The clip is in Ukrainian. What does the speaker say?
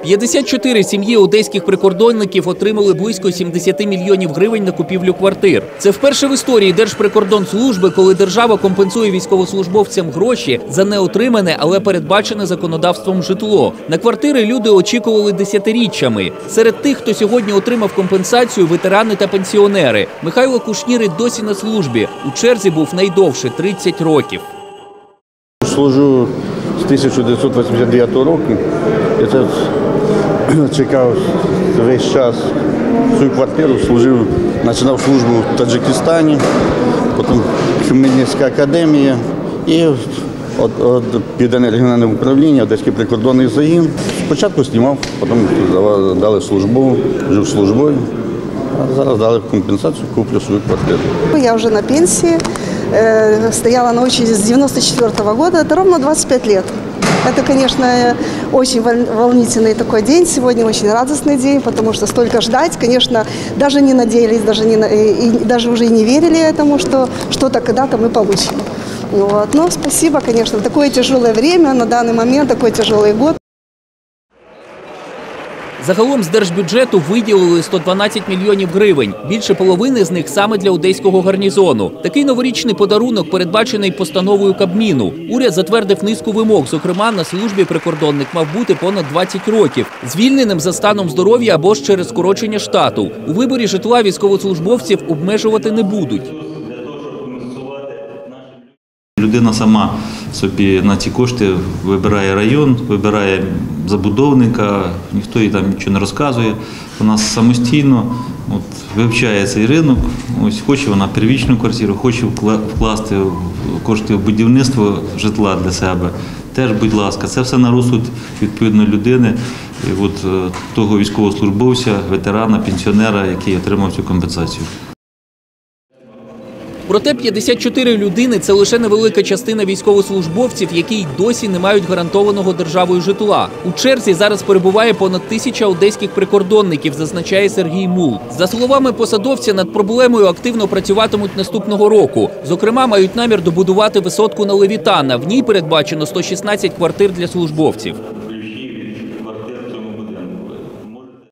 54 сім'ї одеських прикордонників отримали близько 70 мільйонів гривень на купівлю квартир. Це вперше в історії Держприкордонслужби, коли держава компенсує військовослужбовцям гроші за неотримане, але передбачене законодавством житло. На квартири люди очікували десятиріччями. Серед тих, хто сьогодні отримав компенсацію – ветерани та пенсіонери. Михайло Кушнір і досі на службі. У черзі був найдовше – 30 років. Служу з 1989 року. Я чекав весь час свою квартиру, починав службу в Таджикистані, потім Хмельницька академія і Південне регіональне управління, Одеський прикордонний загін. Спочатку знімав, потім дали службу, жив службою, а зараз дали компенсацію, куплю свою квартиру. Я вже на пенсии, стояла на очереди с 1994 года, это ровно 25 лет. Это, конечно, очень волнительный такой день, сегодня очень радостный день, потому что столько ждать, конечно, даже не надеялись, даже уже не верили этому, что что-то когда-то мы получим. Вот. Но спасибо, конечно, в такое тяжелое время, на данный момент такой тяжелый год. Загалом з держбюджету виділили 112 мільйонів гривень. Більше половини з них саме для одеського гарнізону. Такий новорічний подарунок передбачений постановою Кабміну. Уряд затвердив низку вимог. Зокрема, на службі прикордонник мав бути понад 20 років. Звільненим за станом здоров'я або ж через скорочення штату. У виборі житла військовослужбовців обмежувати не будуть. Людина сама собі на ці кошти вибирає район, вибирає забудовника, ніхто їй там нічого не розказує. Вона самостійно вивчає цей ринок, хоче вона первічну квартиру, хоче вкласти кошти в будівництво житла для себе. Теж, будь ласка, це все на розсуд відповідної людини, того військовослужбовця, ветерана, пенсіонера, який отримав цю компенсацію. Проте 54 людини – це лише невелика частина військовослужбовців, які й досі не мають гарантованого державою житла. У черзі зараз перебуває понад 1000 одеських прикордонників, зазначає Сергій Мул. За словами посадовця, над проблемою активно працюватимуть наступного року. Зокрема, мають намір добудувати висотку на Левітана. В ній передбачено 116 квартир для службовців.